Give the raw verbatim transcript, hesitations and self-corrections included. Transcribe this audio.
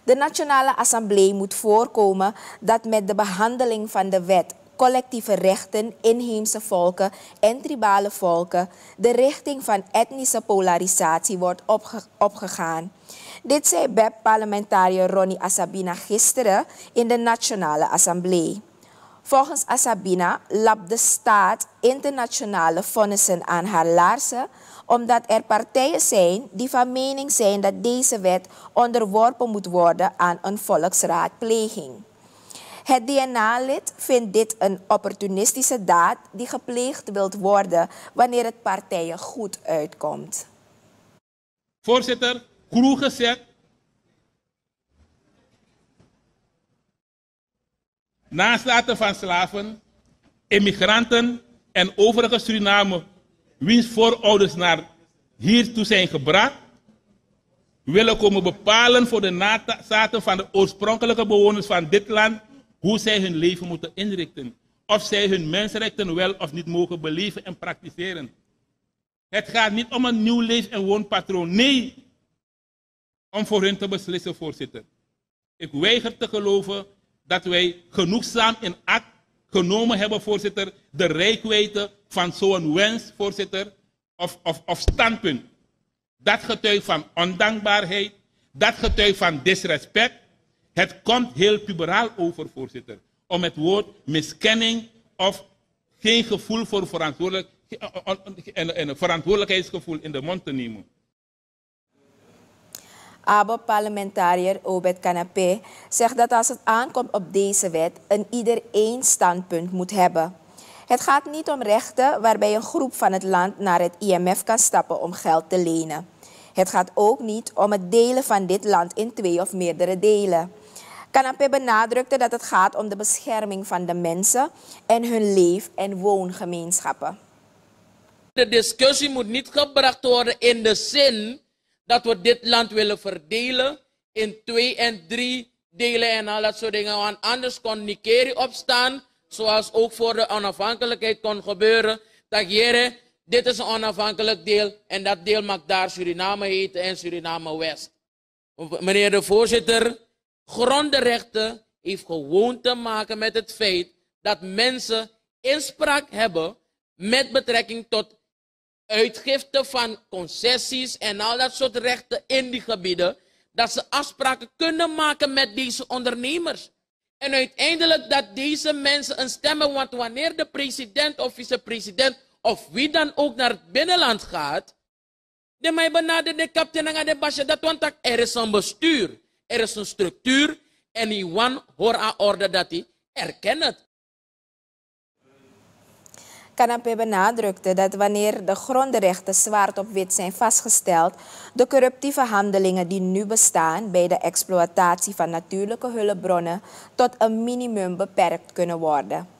De Nationale Assemblée moet voorkomen dat met de behandeling van de wet collectieve rechten, inheemse volken en tribale volken de richting van etnische polarisatie wordt opge opgegaan. Dit zei B E P-parlementariër Ronnie Asabina gisteren in de Nationale Assemblée. Volgens Asabina lapt de staat internationale vonnissen aan haar laarzen, omdat er partijen zijn die van mening zijn dat deze wet onderworpen moet worden aan een volksraadpleging. Het D N A-lid vindt dit een opportunistische daad die gepleegd wilt worden wanneer het partijen goed uitkomt. Voorzitter, cru gezet. Naslaten van slaven, immigranten en overige Suriname, wiens voorouders naar hiertoe zijn gebracht, willen komen bepalen voor de nazaten van de oorspronkelijke bewoners van dit land hoe zij hun leven moeten inrichten. Of zij hun mensenrechten wel of niet mogen beleven en praktiseren. Het gaat niet om een nieuw leef- en woonpatroon. Nee, om voor hun te beslissen, voorzitter. Ik weiger te geloven dat wij genoegzaam in acht genomen hebben, voorzitter, de reikwijdte van zo'n wens, voorzitter, of, of, of standpunt. Dat getuigt van ondankbaarheid, dat getuigt van disrespect. Het komt heel puberaal over, voorzitter, om het woord miskenning of geen gevoel voor verantwoordelijk, en, en verantwoordelijkheidsgevoel in de mond te nemen. A B O P-parlementariër Obed Kanapé zegt dat als het aankomt op deze wet, een ieder één standpunt moet hebben. Het gaat niet om rechten waarbij een groep van het land naar het I M F kan stappen om geld te lenen. Het gaat ook niet om het delen van dit land in twee of meerdere delen. Kanapé benadrukte dat het gaat om de bescherming van de mensen en hun leef- en woongemeenschappen. De discussie moet niet gebracht worden in de zin dat we dit land willen verdelen in twee en drie delen en al dat soort dingen. Want anders kon Nikeri opstaan, zoals ook voor de onafhankelijkheid kon gebeuren. Dat jere, dit is een onafhankelijk deel en dat deel mag daar Suriname heten en Suriname West. Meneer de voorzitter, grondrechten heeft gewoon te maken met het feit dat mensen inspraak hebben met betrekking tot uitgifte van concessies en al dat soort rechten in die gebieden, dat ze afspraken kunnen maken met deze ondernemers. En uiteindelijk dat deze mensen een stem hebben, want wanneer de president of vicepresident of wie dan ook naar het binnenland gaat, de mij benadert de kapitein aan de basje, dat want er is een bestuur, er is een structuur en iemand hoort aan orde dat hij erkent het. Kanapé benadrukte dat wanneer de grondrechten zwart op wit zijn vastgesteld, de corruptieve handelingen die nu bestaan bij de exploitatie van natuurlijke hulpbronnen tot een minimum beperkt kunnen worden.